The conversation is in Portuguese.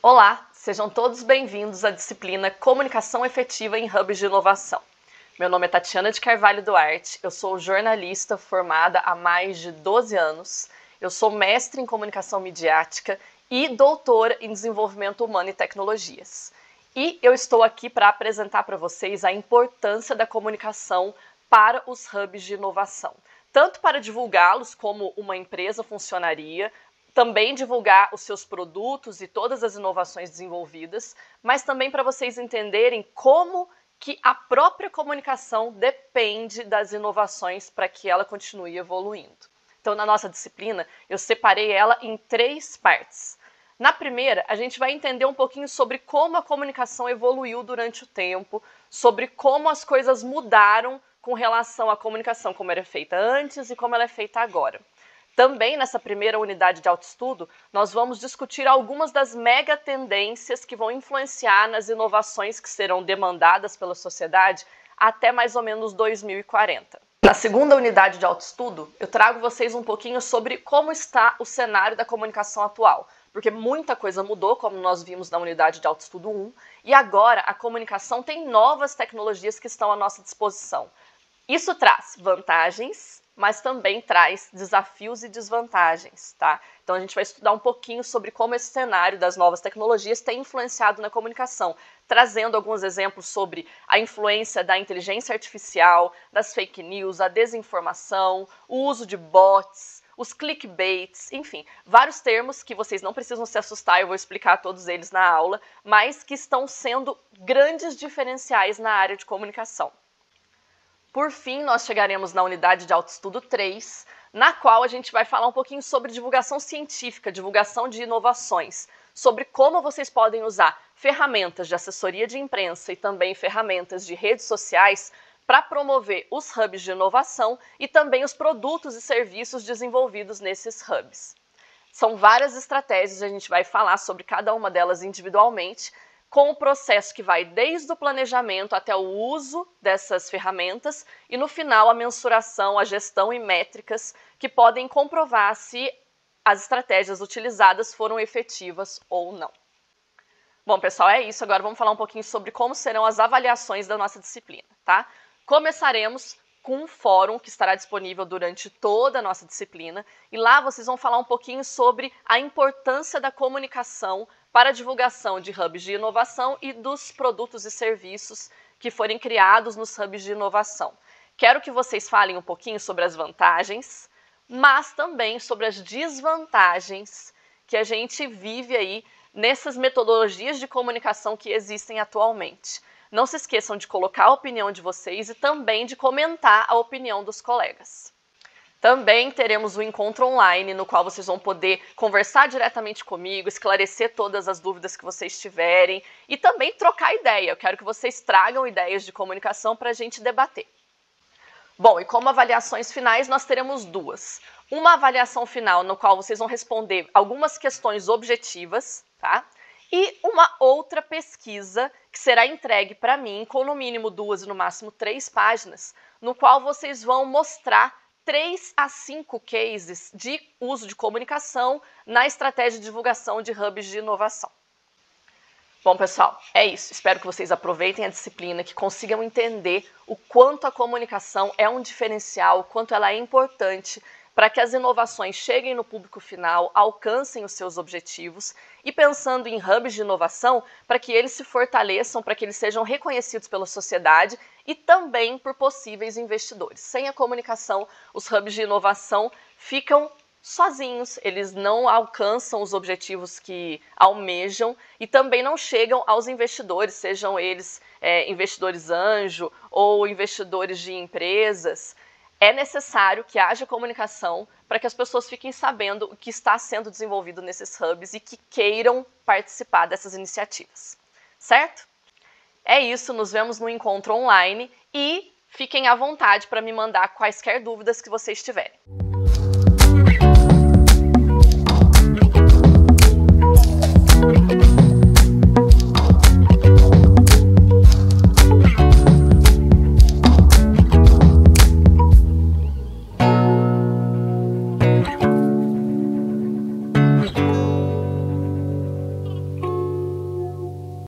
Olá, sejam todos bem-vindos à disciplina Comunicação Efetiva em Hubs de Inovação. Meu nome é Tatiana de Carvalho Duarte, eu sou jornalista formada há mais de 12 anos, eu sou mestre em Comunicação Midiática e doutora em Desenvolvimento Humano e Tecnologias. E eu estou aqui para apresentar para vocês a importância da comunicação para os hubs de inovação, tanto para divulgá-los como uma empresa funcionaria, também divulgar os seus produtos e todas as inovações desenvolvidas, mas também para vocês entenderem como que a própria comunicação depende das inovações para que ela continue evoluindo. Então, na nossa disciplina, eu separei ela em 3 partes. Na primeira, a gente vai entender um pouquinho sobre como a comunicação evoluiu durante o tempo, sobre como as coisas mudaram com relação à comunicação, como era feita antes e como ela é feita agora. Também nessa primeira unidade de autoestudo, nós vamos discutir algumas das mega tendências que vão influenciar nas inovações que serão demandadas pela sociedade até mais ou menos 2040. Na segunda unidade de autoestudo, eu trago vocês um pouquinho sobre como está o cenário da comunicação atual, porque muita coisa mudou, como nós vimos na unidade de autoestudo 1, e agora a comunicação tem novas tecnologias que estão à nossa disposição. Isso traz vantagens, mas também traz desafios e desvantagens, tá? Então a gente vai estudar um pouquinho sobre como esse cenário das novas tecnologias tem influenciado na comunicação, trazendo alguns exemplos sobre a influência da inteligência artificial, das fake news, a desinformação, o uso de bots, os clickbaits, enfim, vários termos que vocês não precisam se assustar, eu vou explicar todos eles na aula, mas que estão sendo grandes diferenciais na área de comunicação. Por fim, nós chegaremos na unidade de autoestudo 3, na qual a gente vai falar um pouquinho sobre divulgação científica, divulgação de inovações, sobre como vocês podem usar ferramentas de assessoria de imprensa e também ferramentas de redes sociais para promover os hubs de inovação e também os produtos e serviços desenvolvidos nesses hubs. São várias estratégias, a gente vai falar sobre cada uma delas individualmente, com o processo que vai desde o planejamento até o uso dessas ferramentas e, no final, a mensuração, a gestão e métricas que podem comprovar se as estratégias utilizadas foram efetivas ou não. Bom, pessoal, é isso. Agora vamos falar um pouquinho sobre como serão as avaliações da nossa disciplina, tá? Começaremos com um fórum que estará disponível durante toda a nossa disciplina e lá vocês vão falar um pouquinho sobre a importância da comunicação para a divulgação de hubs de inovação e dos produtos e serviços que forem criados nos hubs de inovação. Quero que vocês falem um pouquinho sobre as vantagens, mas também sobre as desvantagens que a gente vive aí nessas metodologias de comunicação que existem atualmente. Não se esqueçam de colocar a opinião de vocês e também de comentar a opinião dos colegas. Também teremos um encontro online no qual vocês vão poder conversar diretamente comigo, esclarecer todas as dúvidas que vocês tiverem e também trocar ideia. Eu quero que vocês tragam ideias de comunicação para a gente debater. Bom, e como avaliações finais, nós teremos 2. Uma avaliação final no qual vocês vão responder algumas questões objetivas, tá? E uma outra pesquisa que será entregue para mim com no mínimo 2 e no máximo 3 páginas, no qual vocês vão mostrar 3 a 5 cases de uso de comunicação na estratégia de divulgação de hubs de inovação. Bom, pessoal, é isso. Espero que vocês aproveitem a disciplina, que consigam entender o quanto a comunicação é um diferencial, o quanto ela é importante para que as inovações cheguem no público final, alcancem os seus objetivos e pensando em hubs de inovação para que eles se fortaleçam, para que eles sejam reconhecidos pela sociedade e também por possíveis investidores. Sem a comunicação, os hubs de inovação ficam sozinhos, eles não alcançam os objetivos que almejam e também não chegam aos investidores, sejam eles investidores anjo ou investidores de empresas. É necessário que haja comunicação para que as pessoas fiquem sabendo o que está sendo desenvolvido nesses hubs e que queiram participar dessas iniciativas, certo? É isso, nos vemos no encontro online e fiquem à vontade para me mandar quaisquer dúvidas que vocês tiverem.